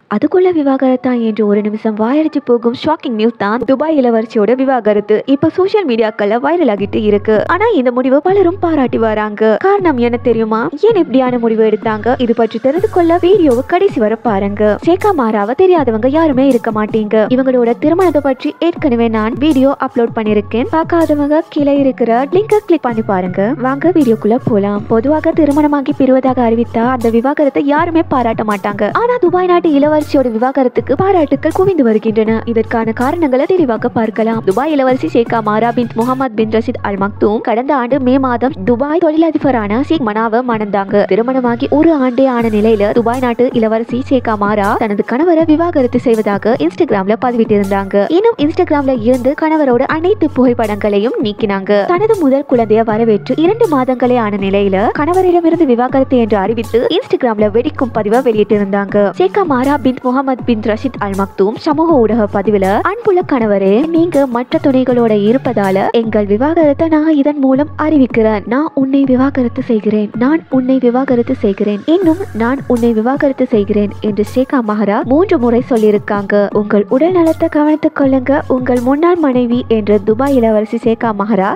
அதுக்குள்ள விவாகரத்தா என்று ஒரு நிமிஷம் வாயடிச்சு போகும் ஷாக்கிங் நியூஸ் தான் துபாய் இளவரசியோட விவாகரத்து இப்ப சோசியல் மீடியாக்கள்ல வைரல் ஆகிட்டு இருக்கு. ஆனா இந்த முடிவு பலரும் பாராட்டி வராங்க. காரணம் என்ன தெரியுமா? ஏன் இப்படியான முடிவு எடுத்தாங்க? இது பற்றி தெரிந்து கொள்ள வீடியோவை கடைசி வர பாருங்க. ஷேகா மாராவை தெரியாதவங்க யாருமே இருக்க மாட்டீங்க. இவங்களோட திருமணத்தை பற்றி ஏற்கனவே நான் வீடியோ அப்லோட் பண்ணிருக்கேன். பார்க்காதவங்க கீழே இருக்கிற லிங்கை கிளிக் பண்ணி பாருங்க. வாங்க வீடியோக்குள்ள போலாம். பொதுவாக திருமணமாகி பிரிவதாக அறிவித்தா அந்த விவாகரத்தை யாருமே பாராட்ட மாட்டாங்க. ஆனா துபாய் நாட்டு இளவரசியோட விவாகரத்துக்கு பாராட்டுக்கள் குவிந்து வருகின்றன. இதற்கான காரணங்களை தெளிவாக பார்க்கலாம். துபாய் இளவரசி ஷேகா மாரா பின் முகமது பின் ரஷீத் அல் மக்தூம் கடந்த ஆண்டு மே மாதம் துபாய் தொழிலதிபரான ஷேக் மனாவை மணந்தாங்க. திருமணமாகி ஒரு ஆண்டே ஆன நிலையில துபாய் நாட்டு இளவரசி ஷேகா மாரா தனது கணவரை விவாகரத்து செய்வதாக இன்ஸ்டாகிராம்ல பதிவிட்டிருந்தாங்க. இன்னும் இன்ஸ்டாகிராம்ல இருந்து கணவரோட அனைத்து புகைப்படங்களையும் நீக்கினாங்க. தனது முதல் குழந்தைய வரவேற்று 2 மாதங்களே ஆன நிலையில கணவரிடமிருந்து விவாகரத்து என்று அறிவித்து இன்ஸ்டாகிராம்ல வெடிக்கும் பதிவை வெளியிட்டிருந்தாங்க. ஷேகா மாரா பின் முகமது பின் ரஷீத் அல் மக்தூம் சமூக ஊடக பதிவுல, அன்புள்ள கணவரே, நீங்க மற்ற துணைகளோட இருப்பதால எங்கள் விவாகரத்தை நான் இதன் மூலம் அறிவிக்கிறேன். நான் உன்னை விவாகரத்து செய்கிறேன். நான் உன்னை விவாகரத்து செய்கிறேன். இன்னும் நான் உன்னை விவாகரத்து செய்கிறேன் என்று ஷேகா மாரா 3 முறை சொல்லியிருக்காங்க. உங்கள் உடல் நலத்தை கவனித்துக் கொள்ளுங்க. உங்கள் முன்னாள் மனைவி என்று துபாய் இளவரசி ஷேகா மாரா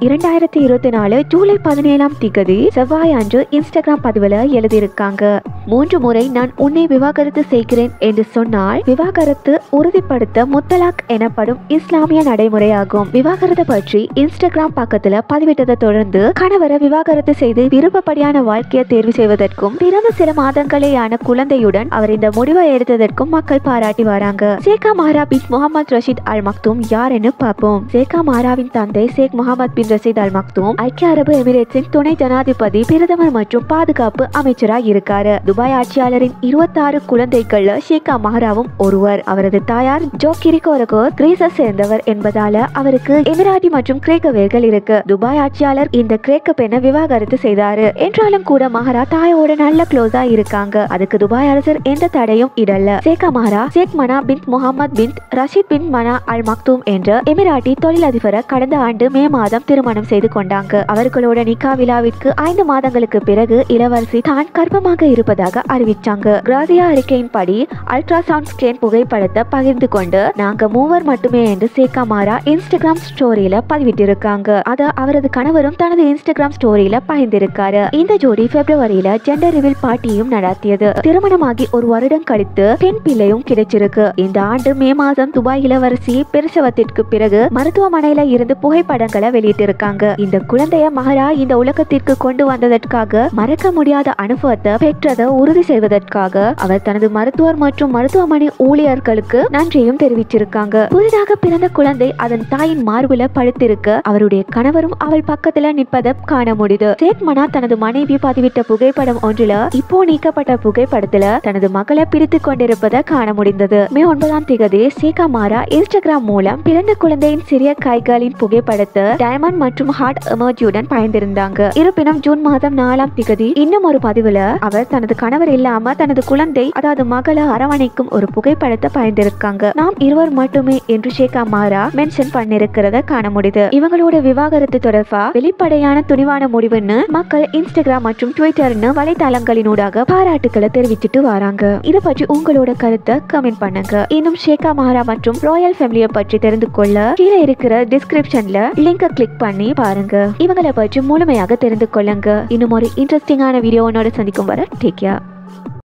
2024 ஜூலை 17ஆம் தேதி செவ்வாய் அன்று இன்ஸ்டாகிராம் பதிவுல எழுதியிருக்காங்க. 3 முறை நான் உன்னை விவாகரத்து செய்கிறேன் என்று சொன்னால் விவாகரத்து உறுதிப்படுத்த முத்தலாக் எனப்படும் இஸ்லாமிய நடைமுறையாகும். விவாகரத்தை பற்றி இன்ஸ்டாகிராம் பக்கத்துல பதிவிட்டதை தொடர்ந்து கணவரை விவாகரத்து செய்து விருப்பப்படியான வாழ்க்கையை தேர்வு செய்வதற்கும் பிறந்த சில மாதங்களேயான குழந்தையுடன் அவர் இந்த முடிவை எடுத்ததற்கும் மக்கள் பாராட்டி வராங்க. ஷேகா மாரா பின் முகமது ரஷீத் அல் மக்தூம் யாருன்னு பார்ப்போம். ஷேகா மாராவின் தந்தை ஷேக் முகமது பின் ரஷீத் அல் மக்தூம் ஐக்கிய அரபு எமிரேட்ஸின் துணை ஜனாதிபதி, பிரதமர் மற்றும் பாதுகாப்பு அமைச்சராக இருக்காரு. துபாய் ஆட்சியாளரின் 26 குழந்தைகள்ல ஷேகா மாராவும் ஒருவர். அவரது தாயார் ஜோக்கிரிகோரகோ கிரீஸை சேர்ந்தவர் என்பதால அவருக்கு எமிராட்டி மற்றும் கிரேக்க வேர்கள் இருக்கு. துபாய் ஆட்சியாளர் இந்த கிரேக்க பெண்ணை விவாகரத்து செய்தாரு. என்றாலும் கூட மாரா தாயோட நல்ல க்ளோஸா இருக்காங்க. அதுக்கு துபாய் அரசர் எந்த தடையும் இடல. ஷேகா மாரா ஷேக் மனா பின் முகமது பின் ரஷீத் பின் மனா அல் மக்தூம் என்ற எமிராட்டி தொழிலதிபரை கடந்த ஆண்டு மே மாதம் திருமணம் செய்து கொண்டாங்க. அவர்களோட நிக்கா விழாவிற்கு 5 மாதங்களுக்கு பிறகு இளவரசி தான் கர்ப்பமாக இருப்பதாக அறிவிச்சாங்க. கிராசியா அறிக்கையின்படி அல்ட்ராசவுண்ட் ஸ்கேன் புகைப்படத்தை பகிர்ந்து கொண்டு நாங்க 3 மட்டுமே என்று ஷேகா மாரா இன்ஸ்டாகிராம் ஸ்டோரியில பதிவிட்டிருக்காங்க. அத அவரது கணவரும் தனது இன்ஸ்டாகிராம் ஸ்டோரியில பகிர்ந்திருக்காரு. இந்த ஜோடி பிப்ரவரியில ஜெண்டர் ரிவீல் பார்ட்டியும் நடத்தியது. திருமணமாகி 1 வருடம் கழித்து பெண் பிள்ளையும் கிடைச்சிருக்கு. இந்த ஆண்டு மே மாதம் துபாய் இளவரசி பிரசவத்திற்கு பிறகு மருத்துவமனையில இருந்து புகைப்படங்களை வெளியிட்டிருக்காங்க. இந்த குழந்தைய மாரா இந்த உலகத்திற்கு கொண்டு வந்ததற்காக மறக்க முடியாத அனுபவத்தை பெற்றதை உறுதி செய்வதற்காக அவர் தனது மருத்துவர் மற்றும் மருத்துவமனை ஊழியர்களுக்கு நன்றியும் தெரிவிச்சிருக்காங்க. புதிதாக பிறந்த குழந்தை அதன் தாயின் மார்புல படுத்திருக்க அவருடைய கணவரும் அவள் பக்கத்துல நிற்பதை காண முடியுது. ஷேக் மனா தனது மனைவி பதிவிட்ட புகைப்படம் ஒன்றில இப்போ நீக்கப்பட்ட புகைப்படத்துல தனது மகளை பிரித்து கொண்டிருப்பதை காண முடிந்தது. மே 9ஆம் தேதி ஷேகா மாரா இன்ஸ்டாகிராம் மூலம் பிறந்த குழந்தையின் சிறிய கைகளின் புகைப்படத்தை டைமண்ட் மற்றும் ஹார்ட் எமோஜியுடன் பயந்திருந்தாங்க. இருப்பினும் ஜூன் மாதம் 4ஆம் தேதி இன்னும் ஒரு பதிவுல அவர் தனது கணவர் இல்லாம தனது குழந்தை அதாவது மகளை அரவணைக்கும் ஒரு புகைப்படத்தை பயந்திருக்காங்க. நாம் 2 மட்டுமே என்று ஷேகா மாரா மென்ஷன் பண்ணிருக்கிறத காண முடியுது. இவங்களோட விவாகரத்து தொடர்பா வெளிப்படையான துணிவான முடிவுன்னு மக்கள் இன்ஸ்டாகிராம் மற்றும் ட்விட்டர்னு வலைதளங்களினூடாக பாராட்டுக்களை தெரிவிச்சிட்டு வராங்க. இதை பற்றி உங்களோட கருத்தை கமெண்ட் பண்ணுங்க. இன்னும் ஷேகா மாரா மற்றும் ராயல் ஃபேமிலியை பற்றி தெரிந்து கொள்ள கீழே இருக்கிற டிஸ்கிரிப்ஷன்ல லிங்கை கிளிக் பண்ணி பாருங்க. இவங்களை பற்றி முழுமையாக தெரிந்து கொள்ளுங்க. இன்னும் ஒரு இன்ட்ரெஸ்டிங்கான வீடியோனோட சந்திக்கும் வரை டேக் கேர்.